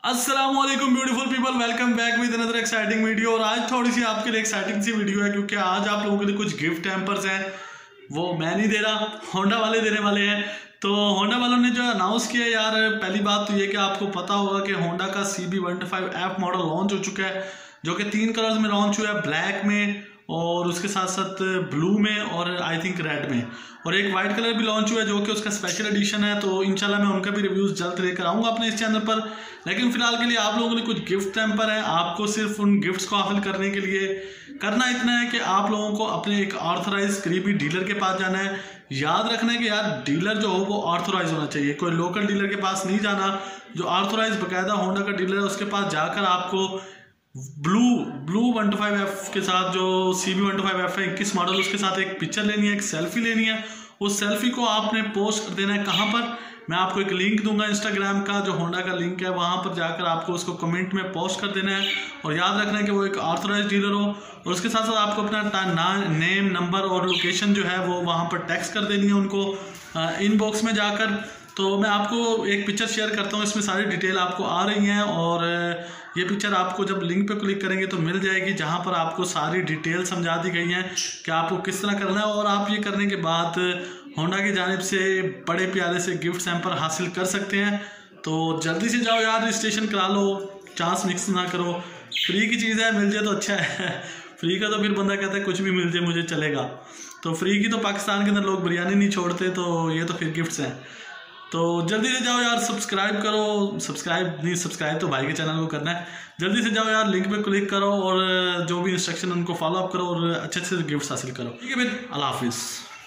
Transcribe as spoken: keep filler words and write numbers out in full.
अस्सलामुअलैकुम beautiful people, welcome back with another exciting video. और आज थोड़ी सी आपके लिए एक्साइटिंग सी वीडियो है क्योंकि आज आप लोगों के लिए कुछ गिफ्ट हैम्पर्स हैं, वो मैं नहीं दे रहा, होंडा वाले देने वाले हैं। तो होंडा वालों ने जो अनाउंस किया यार, पहली बात तो ये कि आपको पता होगा कि होंडा का C B one two five F model launch हो चुका है, जो कि तीन कलर्स में लॉन्च हुआ है, ब्लैक में और उसके साथ साथ ब्लू में और आई थिंक रेड में, और एक वाइट कलर भी लॉन्च हुआ है जो कि उसका स्पेशल एडिशन है। तो इंशाल्लाह मैं उनका भी रिव्यूज जल्द लेकर आऊँगा अपने इस चैनल पर। लेकिन फिलहाल के लिए आप लोगों के लिए कुछ गिफ्ट हैम्पर है। आपको सिर्फ उन गिफ्ट्स को हासिल करने के लिए करना इतना है कि आप लोगों को अपने एक ऑर्थराइज करीबी डीलर के पास जाना है। याद रखना है कि यार डीलर जो हो वो ऑर्थराइज होना चाहिए, कोई लोकल डीलर के पास नहीं जाना। जो ऑर्थराइज बाकायदा होंडा का डीलर है उसके पास जाकर आपको blue blue one two five F के साथ जो C B one two five F है इक्कीस मॉडल, उसके साथ एक पिक्चर लेनी है, एक सेल्फी लेनी है। उस सेल्फी को आपने पोस्ट कर देना है। कहाँ पर? मैं आपको एक लिंक दूंगा इंस्टाग्राम का, जो होंडा का लिंक है, वहाँ पर जाकर आपको उसको कमेंट में पोस्ट कर देना है। और याद रखना है कि वो एक ऑथराइज डीलर हो, और उसके साथ साथ आपको अपना नेम, नंबर और लोकेशन जो है वो वहाँ पर टेक्स्ट कर देनी है उनको इनबॉक्स में जाकर। तो मैं आपको एक पिक्चर शेयर करता हूँ, इसमें सारी डिटेल आपको आ रही हैं, और ये पिक्चर आपको जब लिंक पे क्लिक करेंगे तो मिल जाएगी, जहाँ पर आपको सारी डिटेल समझा दी गई हैं कि आपको किस तरह करना है। और आप ये करने के बाद होंडा की जानिब से बड़े प्यारे से गिफ्ट हैम्पर हासिल कर सकते हैं। तो जल्दी से जाओ यार, रजिस्ट्रेशन करा लो, चांस मिक्स ना करो। फ्री की चीज़ है, मिल जाए तो अच्छा है। फ्री का तो फिर बंदा कहता है कुछ भी मिल जाए मुझे चलेगा। तो फ्री की तो पाकिस्तान के अंदर लोग बिरयानी नहीं छोड़ते, तो ये तो फिर गिफ्ट्स हैं। तो जल्दी से जाओ यार, सब्सक्राइब करो। सब्सक्राइब नहीं, सब्सक्राइब तो भाई के चैनल को करना है। जल्दी से जाओ यार, लिंक पे क्लिक करो और जो भी इंस्ट्रक्शन उनको फॉलो अप करो और अच्छे अच्छे गिफ्ट्स हासिल करो। ठीक है फिर, अल्लाह हाफिज़।